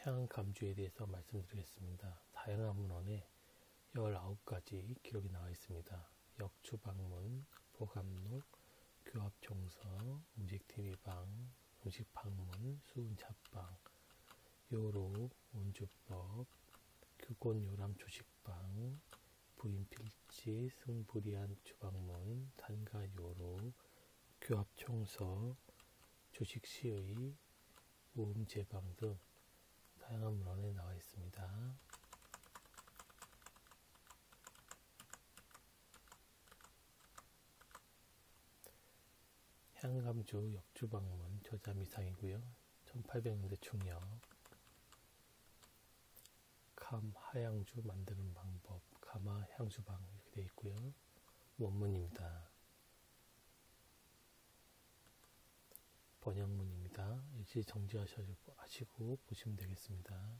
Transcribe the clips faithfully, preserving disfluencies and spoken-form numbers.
해안감주에 대해서 말씀드리겠습니다. 다양한 문헌에 열아홉 가지 기록이 나와 있습니다. 역주방문, 보감록, 교합종서, 음식티비방, 음식방문, 수은찻방, 요로, 온주법, 규곤요람 조식방, 부인필지, 승부리안 주방문, 단가요로, 교합총서, 조식시의, 우음제방 등 다양한 문헌에 나와 있습니다. 해안감주 역주방문 저자 미상이고요. 천팔백 년대 중엽. 감 하양주 만드는 방법, 가마 향주방 이렇게 되어 있고요. 원문입니다. 번역문입니다. 일시 정지하시고 보시면 되겠습니다.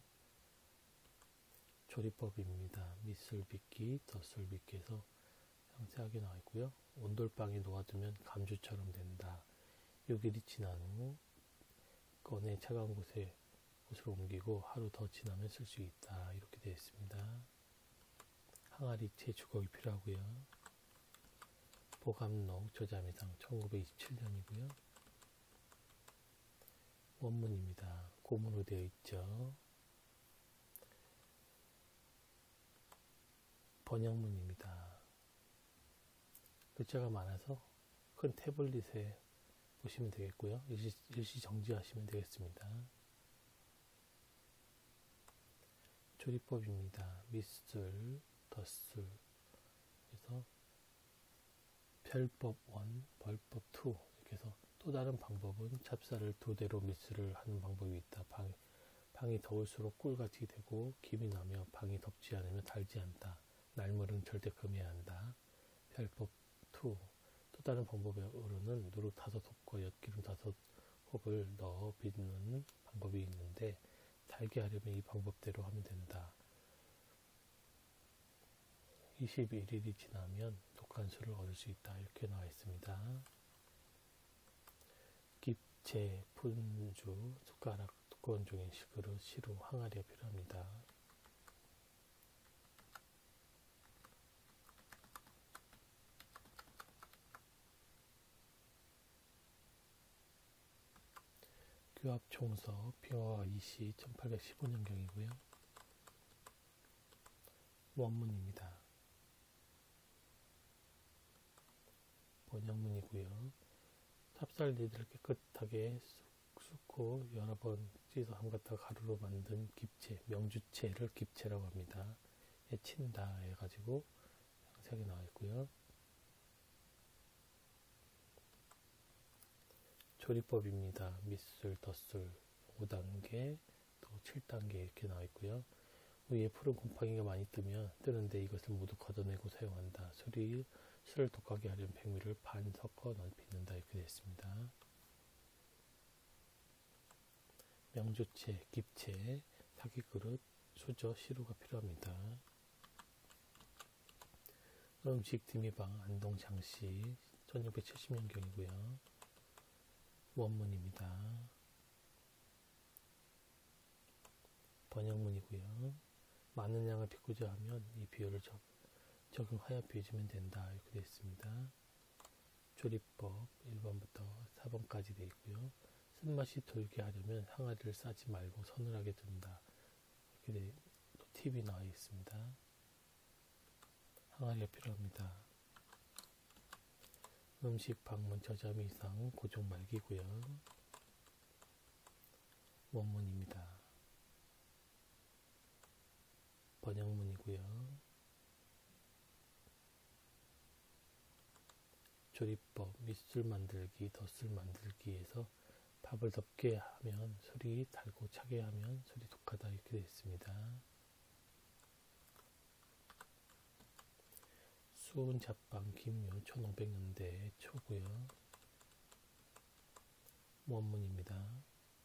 조리법입니다. 밑술 빚기, 덧술 빚기에서 상세하게 나와 있고요. 온돌방에 놓아두면 감주처럼 된다. 육 일이 지난 후 꺼내 차가운 곳에 곳으로 옮기고 하루 더 지나면 쓸 수 있다. 이렇게 되어 있습니다. 항아리채 주걱이 필요하고요. 보감록 저자미상 천구백이십칠 년이고요. 원문입니다. 고문으로 되어 있죠. 번역문입니다. 글자가 많아서 큰 태블릿에 보시면 되겠고요. 일시, 일시 정지하시면 되겠습니다. 조리법입니다. 밑술, 덧술, 그래서 별법 일, 벌법 이 이렇게 해서 또 다른 방법은 찹쌀을 두 대로 밑술을 하는 방법이 있다. 방, 방이 더울수록 꿀같이 되고 김이 나며 방이 덥지 않으면 달지 않다. 날물은 절대 금해야 한다. 별법 이. 또 다른 방법으로는 누룩 다섯 홉과 엿기름 다섯 홉을 넣어 빚는 방법이 있는데 달게 하려면 이 방법대로 하면 된다. 이십일 일이 지나면 독한 술을 얻을 수 있다. 이렇게 나와 있습니다. 깁제, 푼주, 숟가락, 두꺼운 종이, 식그릇, 시루, 항아리가 필요합니다. 교합총서, 평화와 이시, 천팔백십오 년경이고요. 원문입니다. 번역문이고요. 찹쌀리를 깨끗하게 쑥고 여러 번 찢어 담갔다가 가루로 만든 깁체, 명주체를 깁체라고 합니다. 친다 해가지고 상세하게 나와 있고요. 조리법입니다. 밑술, 덧술 오 단계, 또 칠 단계 이렇게 나와 있고요. 위에 푸른 곰팡이가 많이 뜨면 뜨는데 이것을 모두 걷어내고 사용한다. 술이 술을 독하게 하려면 백미를 반 섞어 빚는다. 이렇게 되어 있습니다. 명주체, 깁체, 사기그릇, 수저, 시루가 필요합니다. 음식 디미방 안동장씨 천육백칠십 년경이고요. 원문입니다. 번역문이고요. 많은 양을 빚고자 하면 이 비율을 적, 적용하여 빚으면 된다. 이렇게 되어 있습니다. 조리법 일 번부터 사 번까지 되어 있고요. 쓴맛이 돌게 하려면 항아리를 싸지 말고 서늘하게 둔다. 이렇게 또 팁이 나와 있습니다. 항아리가 필요합니다. 음식 방문 저자미상 고종 말기고요. 원문입니다. 번역문이고요. 조리법 밑술 만들기, 덧술 만들기에서 밥을 덮게 하면 술이 달고 차게 하면 술이 독하다. 이렇게 되어 있습니다. 수은찻방 김유 천오백 년대 초고요. 원문입니다.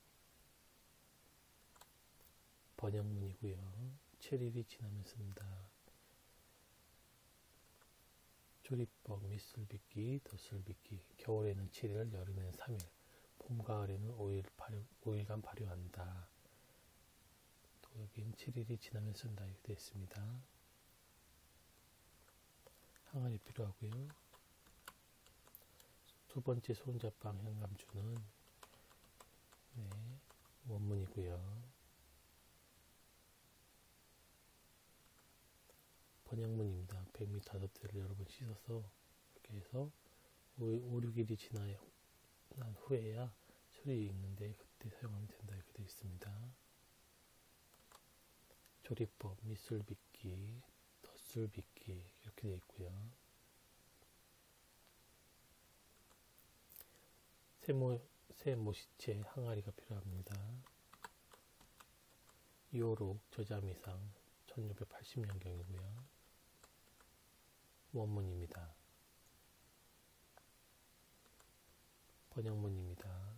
번역문이고요. 칠 일이 지나면 쓴다. 조리법 밑술 빚기, 덧술 빚기. 겨울에는 칠 일, 여름에는 삼 일, 봄, 가을에는 오 일, 오 일간 발효한다. 여긴 칠 일이 지나면 쓴다 이렇게 되어 있습니다. 항아리 필요하고요. 두 번째 소은자빵 현감주는 네, 원문이고요. 번역문입니다. 백미 다섯 대를 여러 번 씻어서 이렇게 해서 오, 육 일이 지난 후에야 술이 익는데 그때 사용하면 된다 이렇게 되어 있습니다. 조리법, 밑술 빚기, 덧술 빚기 이렇게 되어 있고요. 세모, 세모시체 항아리가 필요합니다. 이호록 저자미상 천육백팔십 년경이고요. 원문입니다. 번역문입니다.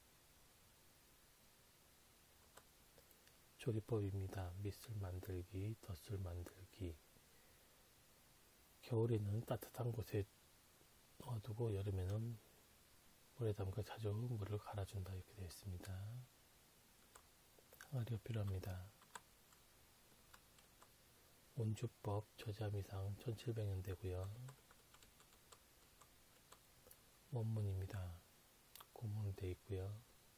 조리법입니다. 밑술 만들기, 덧술 만들기. 겨울에는 따뜻한 곳에 넣어두고 여름에는 물에 담가 자주 물을 갈아준다 이렇게 되어 있습니다. 항아리가 필요합니다. 온주법 저자미상 천칠백 년대고요. 원문입니다. 고문으로 되어 있고요.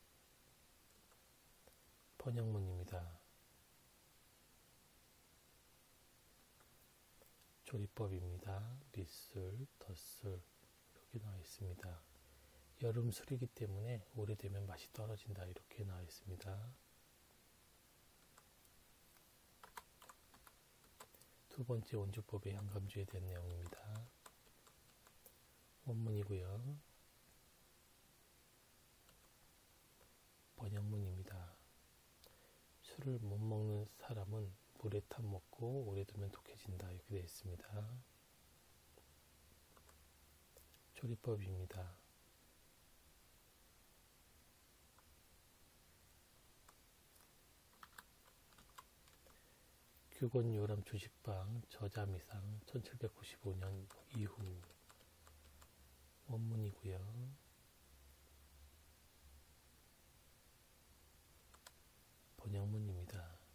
번역문입니다. 조리법입니다. 밑술, 덧술 이렇게 나와 있습니다. 여름 술이기 때문에 오래되면 맛이 떨어진다 이렇게 나와 있습니다. 두 번째 온주법의 향감주에 대한 내용입니다. 원문이고요. 번역문입니다. 술을 못 먹는 사람은 물에 타 먹고 오래 두면 독해진다 이렇게 되어 있습니다. 조리법입니다. 규건 요람 주식방 저자미상 천칠백구십오 년 이후. 원문이고요. 번역문입니다.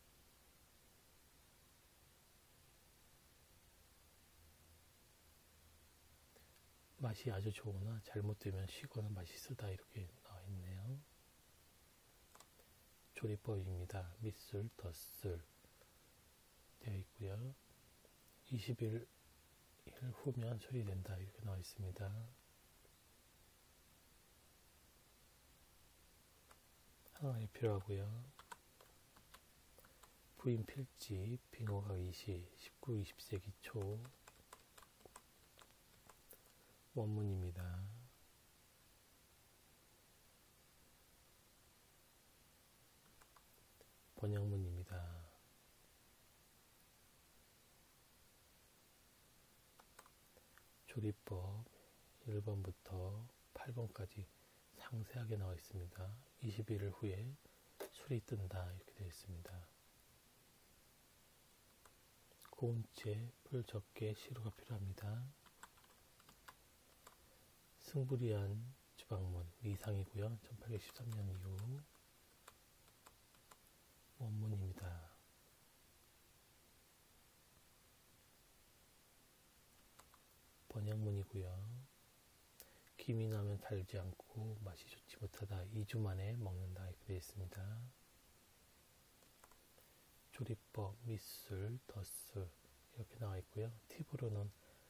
맛이 아주 좋으나 잘못되면 쉬거나 맛이 쓰다 이렇게 나와 있네요. 조리법입니다. 밑술, 덧술 되어 있고요. 이십 일 후면 처리된다 이렇게 나와 있습니다. 항아리 필요하고요. 부인 필지, 빙호각 이시, 십구, 이십 세기 초. 원문입니다. 번역문입니다. 조리법 일 번부터 팔 번까지 상세하게 나와 있습니다. 이십 일 후에 술이 뜬다 이렇게 되어 있습니다. 고운째, 풀 적게, 시루가 필요합니다. 승부리안 주방문 미상이고요. 천팔백십삼 년 이후. 원문입니다. 번역문이고요. 김이 나면 달지 않고 맛이 좋지 못하다. 이 주 만에 먹는다 이렇게 되어 있습니다. 조리법, 밑술, 덧술 이렇게 나와 있고요. 팁으로는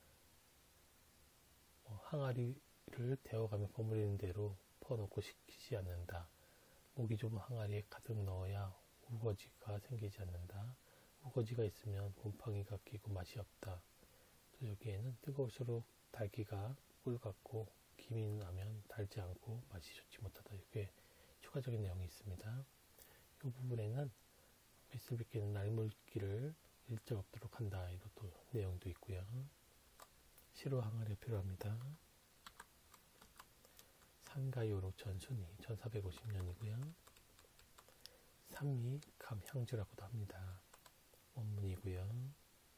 뭐 항아리를 데워가며 버무리는 대로 퍼놓고 식히지 않는다. 목이 좁은 항아리에 가득 넣어야 우거지가 생기지 않는다. 우거지가 있으면 곰팡이가 끼고 맛이 없다. 또 여기에는 뜨거울수록 달기가 꿀 같고 김이 나면 달지 않고 맛이 좋지 못하다. 이렇게 추가적인 내용이 있습니다. 이 부분에는 밑술 빚기는 날물기를 일절 없도록 한다. 이런 또 내용도 있고요. 시루 항아리가 필요합니다. 산가요록 전순이 천사백오십 년이고요. 삼리 감향주라고도 합니다. 원문이고요.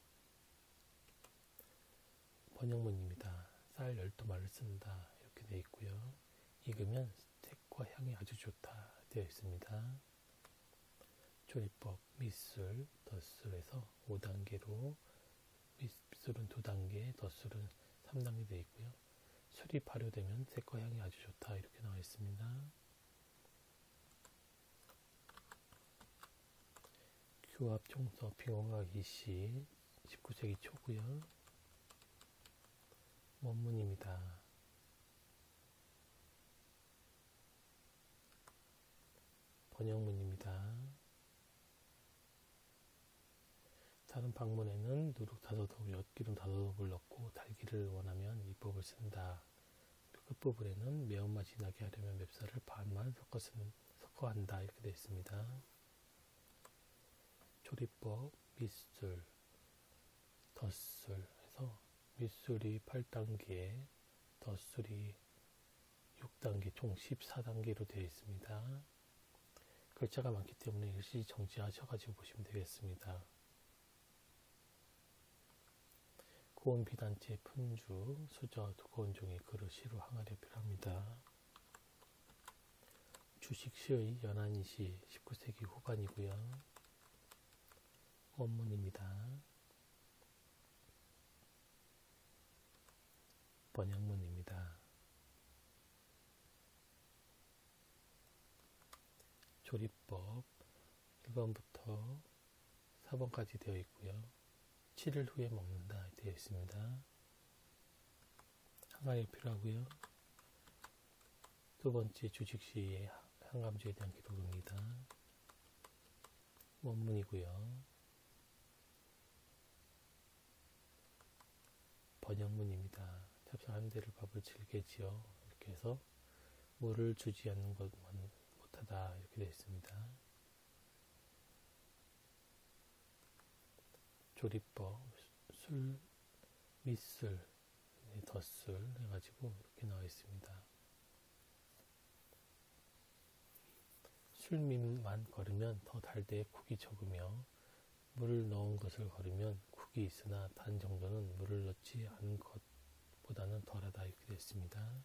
번역문입니다. 쌀 열두 마를 쓴다 이렇게 되어 있고요. 익으면 색과 향이 아주 좋다 되어 있습니다. 조리법 밑술, 덧술에서 오 단계로 밑술은 두 단계, 덧술은 삼 단계 되어 있고요. 술이 발효되면 색과 향이 아주 좋다 이렇게 나와 있습니다. 규합 총서 빙어각 이씨 십구 세기 초고요. 원문입니다. 번역문입니다. 다른 방문에는 누룩 다섯 홉, 엿기름 다섯 홉을 넣고 달기를 원하면 이 법을 쓴다. 끝부분에는 매운맛이 나게 하려면 맵쌀을 반만 섞어, 쓰는, 섞어 한다 이렇게 되어 있습니다. 조리법 밑술, 덧술 해서 밑술이 팔 단계, 덧술이 육 단계, 총 십사 단계로 되어 있습니다. 글자가 많기 때문에 일시 정지하셔가지고 보시면 되겠습니다. 고운 비단체, 푼주, 수저, 두꺼운 종이, 그릇, 시루, 항아리 필요합니다. 주식시의 연안시 십구 세기 후반이고요. 원문입니다. 번역문입니다. 조리법 일 번부터 사 번까지 되어 있고요. 칠 일 후에 먹는다 되어 있습니다. 항아리 필요하고요. 두 번째 주식시의 항암주에 대한 기록입니다. 원문이고요. 번역문입니다. 찹쌀 한 대를 밥을 질게지요. 이렇게 해서 물을 주지 않는 것만 못하다 이렇게 되어 있습니다. 조리법 술, 밑술, 덧술 해가지고 이렇게 나와 있습니다. 술밑만 걸으면 더 달되 국이 적으며 물을 넣은 것을 걸으면 국이 있으나 단 정도는 물을 넣지 않은 것보다는 덜하다 이렇게 되어 있습니다.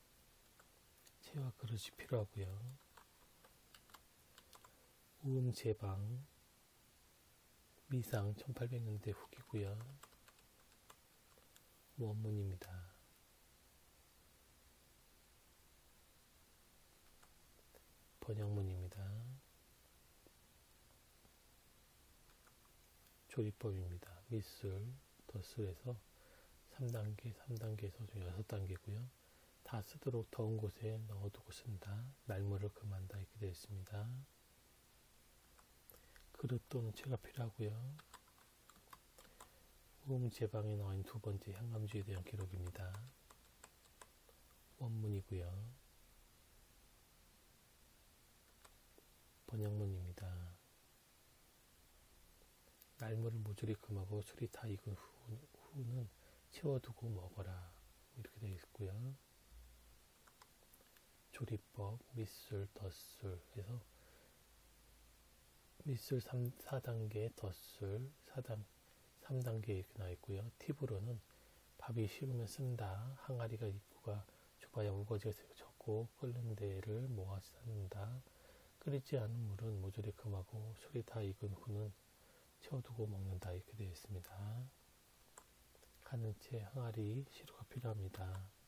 체와 그릇이 필요하고요. 우음 제방 미상 천팔백 년대 후기고요. 원문입니다. 번역문입니다. 조리법입니다. 밑술, 덧술에서 삼 단계, 삼 단계에서 좀 여섯 단계고요. 다 쓰도록 더운 곳에 넣어두고 쓴다. 날물을 금한다 이렇게 되어 있습니다. 그릇 또는 채가 필요하고요. 우음 제방에 나와 있는 두 번째 향감주에 대한 기록입니다. 원문이고요. 번역문입니다. 날물을 모조리 금하고 술이 다 익은 후, 후는 채워두고 먹어라 이렇게 되어 있고요. 조리법 밑술, 덧술 해서 밑술 사 단계, 덧술 사 단, 삼 단계 이렇게 나와 있고요. 팁으로는 밥이 식으면 쓴다. 항아리가 입구가 좁아야 우거지가 적고 끓는 데를 모아 쌓는다. 끓이지 않은 물은 모조리 금하고 술이 다 익은 후는 채워두고 먹는다 이렇게 되어 있습니다. 가는 채 항아리 시루가 필요합니다.